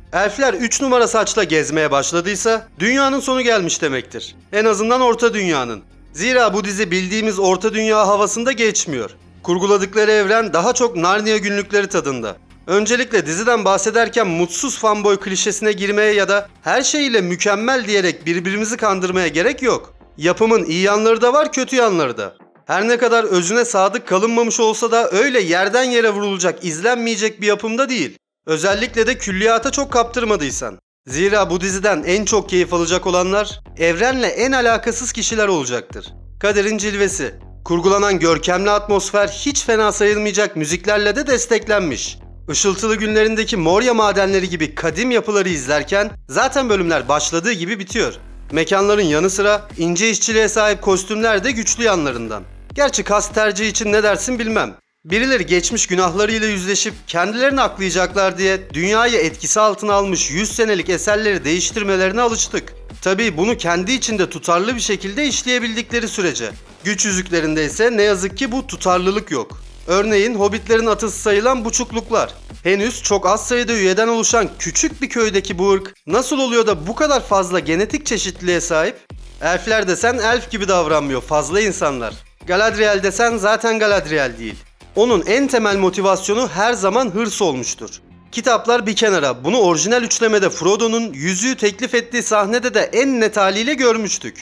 Elfler 3 numara saçla gezmeye başladıysa dünyanın sonu gelmiş demektir. En azından Orta Dünya'nın. Zira bu dizi bildiğimiz Orta Dünya havasında geçmiyor. Kurguladıkları evren daha çok Narnia günlükleri tadında. Öncelikle diziden bahsederken mutsuz fanboy klişesine girmeye ya da her şeyiyle mükemmel diyerek birbirimizi kandırmaya gerek yok. Yapımın iyi yanları da var, kötü yanları da. Her ne kadar özüne sadık kalınmamış olsa da öyle yerden yere vurulacak, izlenmeyecek bir yapımda değil. Özellikle de külliyata çok kaptırmadıysan. Zira bu diziden en çok keyif alacak olanlar evrenle en alakasız kişiler olacaktır. Kaderin cilvesi. Kurgulanan görkemli atmosfer hiç fena sayılmayacak müziklerle de desteklenmiş. Işıltılı günlerindeki Moria madenleri gibi kadim yapıları izlerken zaten bölümler başladığı gibi bitiyor. Mekanların yanı sıra ince işçiliğe sahip kostümler de güçlü yanlarından. Gerçi kast tercihi için ne dersin bilmem. Birileri geçmiş günahlarıyla yüzleşip kendilerini aklayacaklar diye dünyayı etkisi altına almış 100 senelik eserleri değiştirmelerine alıştık. Tabii bunu kendi içinde tutarlı bir şekilde işleyebildikleri sürece. Güç yüzüklerinde ise ne yazık ki bu tutarlılık yok. Örneğin Hobbitlerin atısı sayılan buçukluklar. Henüz çok az sayıda üyeden oluşan küçük bir köydeki bu ırk nasıl oluyor da bu kadar fazla genetik çeşitliliğe sahip? Elfler desen elf gibi davranmıyor, fazla insanlar. Galadriel desen zaten Galadriel değil. Onun en temel motivasyonu her zaman hırs olmuştur. Kitaplar bir kenara, bunu orijinal üçlemede Frodo'nun yüzüğü teklif ettiği sahnede de en net haliyle görmüştük.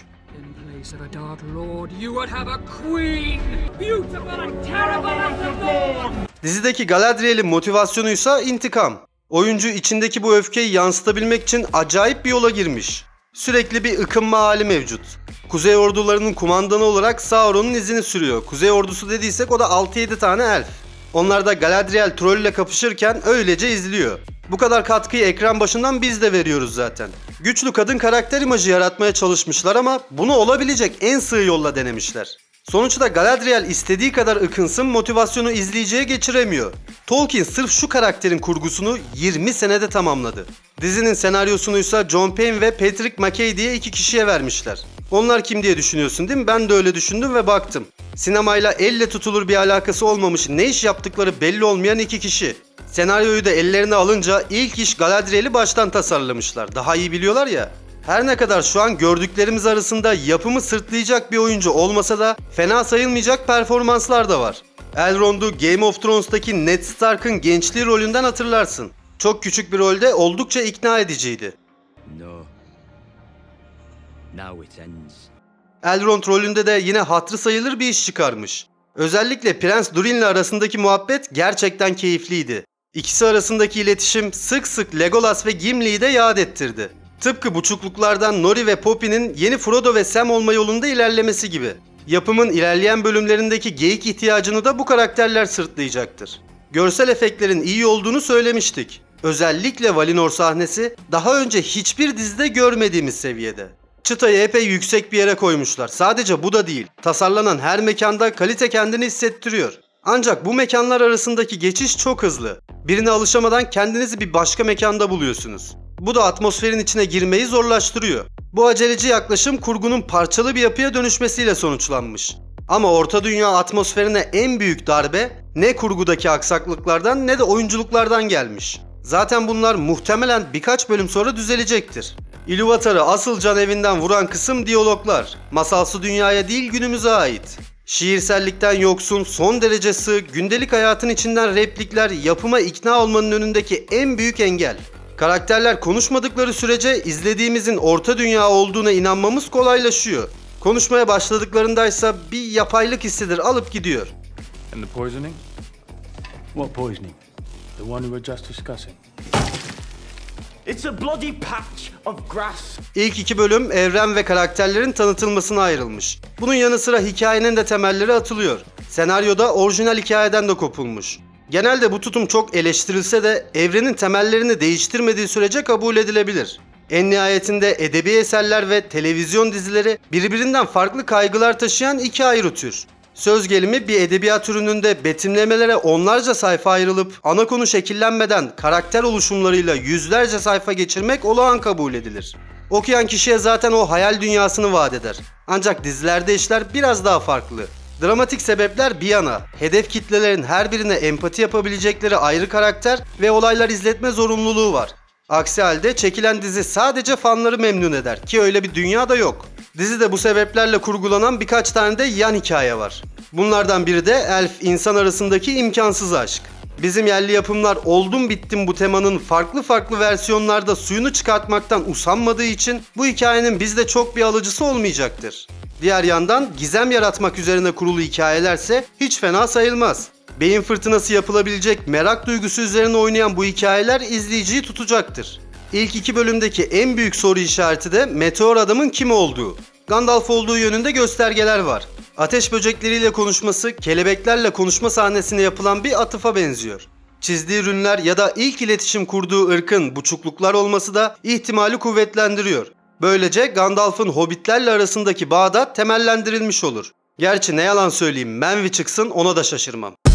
Dizideki Galadriel'in motivasyonuysa intikam. Oyuncu içindeki bu öfkeyi yansıtabilmek için acayip bir yola girmiş. Sürekli bir ıkınma hali mevcut. Kuzey ordularının kumandanı olarak Sauron'un izini sürüyor. Kuzey ordusu dediysek o da 6-7 tane elf. Onlar da Galadriel troll ile kapışırken öylece izliyor. Bu kadar katkıyı ekran başından biz de veriyoruz zaten. Güçlü kadın karakter imajı yaratmaya çalışmışlar ama bunu olabilecek en sığ yolla denemişler. Sonuçta Galadriel istediği kadar ıkınsın motivasyonu izleyiciye geçiremiyor. Tolkien sırf şu karakterin kurgusunu 20 senede tamamladı. Dizinin senaryosunu ise John Payne ve Patrick McKay diye 2 kişiye vermişler. Onlar kim diye düşünüyorsun değil mi? Ben de öyle düşündüm ve baktım. Sinemayla elle tutulur bir alakası olmamış, ne iş yaptıkları belli olmayan 2 kişi. Senaryoyu da ellerine alınca ilk iş Galadriel'i baştan tasarlamışlar. Daha iyi biliyorlar ya. Her ne kadar şu an gördüklerimiz arasında yapımı sırtlayacak bir oyuncu olmasa da fena sayılmayacak performanslar da var. Elrond'u Game of Thrones'taki Ned Stark'ın gençliği rolünden hatırlarsın. Çok küçük bir rolde oldukça ikna ediciydi. No. Now it ends. Elrond rolünde de yine hatırı sayılır bir iş çıkarmış. Özellikle Prens Durin'le arasındaki muhabbet gerçekten keyifliydi. İkisi arasındaki iletişim sık sık Legolas ve Gimli'yi de yad ettirdi. Tıpkı buçukluklardan Nori ve Poppy'nin yeni Frodo ve Sam olma yolunda ilerlemesi gibi. Yapımın ilerleyen bölümlerindeki geyik ihtiyacını da bu karakterler sırtlayacaktır. Görsel efektlerin iyi olduğunu söylemiştik. Özellikle Valinor sahnesi daha önce hiçbir dizide görmediğimiz seviyede. Çıtayı epey yüksek bir yere koymuşlar. Sadece bu da değil. Tasarlanan her mekanda kalite kendini hissettiriyor. Ancak bu mekanlar arasındaki geçiş çok hızlı. Birine alışamadan kendinizi bir başka mekanda buluyorsunuz. Bu da atmosferin içine girmeyi zorlaştırıyor. Bu aceleci yaklaşım kurgunun parçalı bir yapıya dönüşmesiyle sonuçlanmış. Ama Orta Dünya atmosferine en büyük darbe ne kurgudaki aksaklıklardan ne de oyunculuklardan gelmiş. Zaten bunlar muhtemelen birkaç bölüm sonra düzelecektir. Ilúvatar'ı asıl can evinden vuran kısım diyaloglar. Masalsı dünyaya değil günümüze ait. Şiirsellikten yoksun, son derece sığ, gündelik hayatın içinden replikler yapıma ikna olmanın önündeki en büyük engel. Karakterler konuşmadıkları sürece izlediğimizin Orta Dünya olduğuna inanmamız kolaylaşıyor. Konuşmaya başladıklarındaysa bir yapaylık hissidir alıp gidiyor. And the poisoning? What poisoning? The one we were just discussing. It's a bloody patch of grass. İlk 2 bölüm evren ve karakterlerin tanıtılmasına ayrılmış. Bunun yanı sıra hikayenin de temelleri atılıyor. Senaryoda orijinal hikayeden de kopulmuş. Genelde bu tutum çok eleştirilse de evrenin temellerini değiştirmediği sürece kabul edilebilir. En nihayetinde edebi eserler ve televizyon dizileri birbirinden farklı kaygılar taşıyan 2 ayrı tür. Söz gelimi bir edebiyat ürününde betimlemelere onlarca sayfa ayrılıp ana konu şekillenmeden karakter oluşumlarıyla yüzlerce sayfa geçirmek olağan kabul edilir. Okuyan kişiye zaten o hayal dünyasını vaat eder. Ancak dizilerde işler biraz daha farklı. Dramatik sebepler bir yana, hedef kitlelerin her birine empati yapabilecekleri ayrı karakter ve olaylar izletme zorunluluğu var. Aksi halde çekilen dizi sadece fanları memnun eder ki öyle bir dünya da yok. Dizide bu sebeplerle kurgulanan birkaç tane de yan hikaye var. Bunlardan biri de elf insan arasındaki imkansız aşk. Bizim yerli yapımlar oldum bittim bu temanın farklı farklı versiyonlarda suyunu çıkartmaktan usanmadığı için bu hikayenin bizde çok bir alıcısı olmayacaktır. Diğer yandan gizem yaratmak üzerine kurulu hikayelerse hiç fena sayılmaz. Beyin fırtınası yapılabilecek merak duygusu üzerine oynayan bu hikayeler izleyiciyi tutacaktır. İlk 2 bölümdeki en büyük soru işareti de Meteor Adam'ın kim olduğu. Gandalf olduğu yönünde göstergeler var. Ateş böcekleriyle konuşması, kelebeklerle konuşma sahnesine yapılan bir atıfa benziyor. Çizdiği rünler ya da ilk iletişim kurduğu ırkın buçukluklar olması da ihtimali kuvvetlendiriyor. Böylece Gandalf'ın hobbitlerle arasındaki bağ da temellendirilmiş olur. Gerçi ne yalan söyleyeyim, Menvi çıksın ona da şaşırmam.